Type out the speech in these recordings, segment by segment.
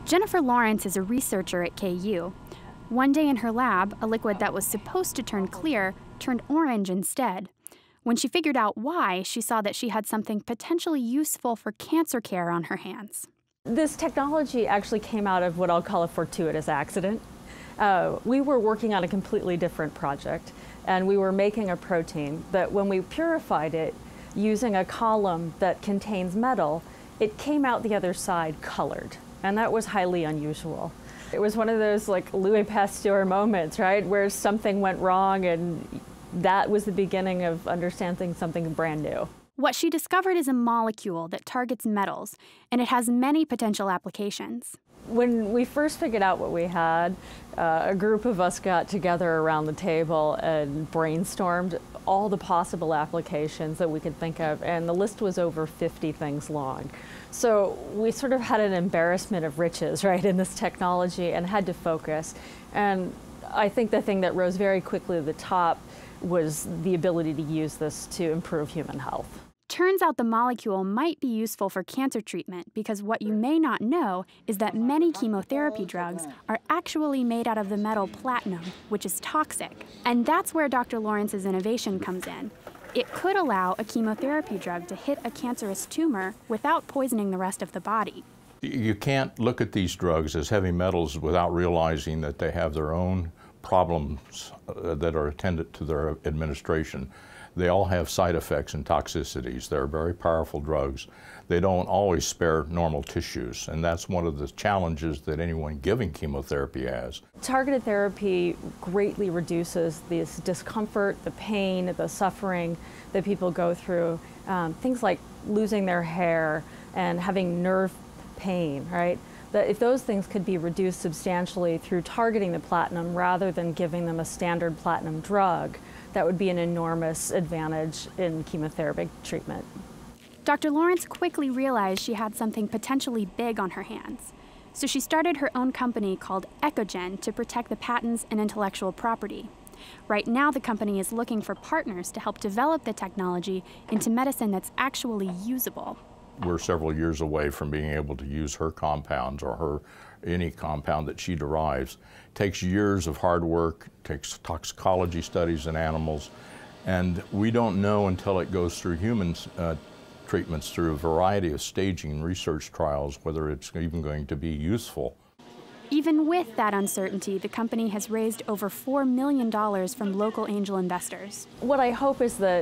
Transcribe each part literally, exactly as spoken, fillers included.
Jennifer Laurence is a researcher at K U. One day in her lab, a liquid that was supposed to turn clear turned orange instead. When she figured out why, she saw that she had something potentially useful for cancer care on her hands. This technology actually came out of what I'll call a fortuitous accident. Uh, we were working on a completely different project, and we were making a protein that when we purified it using a column that contains metal, it came out the other side colored, and that was highly unusual. It was one of those like Louis Pasteur moments, right, where something went wrong, and that was the beginning of understanding something brand new. What she discovered is a molecule that targets metals, and it has many potential applications. When we first figured out what we had, uh, a group of us got together around the table and brainstormed all the possible applications that we could think of, and the list was over fifty things long. So we sort of had an embarrassment of riches, right, in this technology, and had to focus. And I think the thing that rose very quickly to the top was the ability to use this to improve human health. Turns out the molecule might be useful for cancer treatment because what you may not know is that many chemotherapy drugs are actually made out of the metal platinum, which is toxic. And that's where Doctor Laurence's innovation comes in. It could allow a chemotherapy drug to hit a cancerous tumor without poisoning the rest of the body. You can't look at these drugs as heavy metals without realizing that they have their own problems uh, that are attendant to their administration. They all have side effects and toxicities. They're very powerful drugs. They don't always spare normal tissues, and that's one of the challenges that anyone giving chemotherapy has. Targeted therapy greatly reduces this discomfort, the pain, the suffering that people go through. Um, things like losing their hair and having nerve pain, right? That if those things could be reduced substantially through targeting the platinum rather than giving them a standard platinum drug, that would be an enormous advantage in chemotherapy treatment. Doctor Laurence quickly realized she had something potentially big on her hands. So she started her own company called Ecogen to protect the patents and intellectual property. Right now, the company is looking for partners to help develop the technology into medicine that's actually usable. We're several years away from being able to use her compounds or her any compound that she derives. It takes years of hard work, takes toxicology studies in animals, and we don't know until it goes through human uh, treatments through a variety of staging and research trials whether it's even going to be useful. Even with that uncertainty, the company has raised over four million dollars from local angel investors. What I hope is that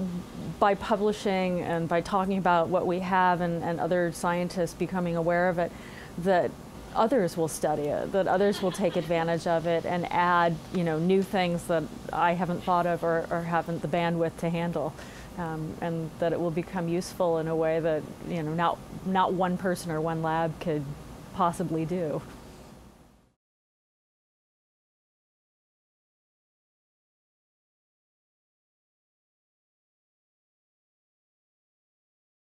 by publishing and by talking about what we have and, and other scientists becoming aware of it, that others will study it, that others will take advantage of it and add, you know, new things that I haven't thought of or, or haven't the bandwidth to handle, um, and that it will become useful in a way that, you know, not, not one person or one lab could possibly do.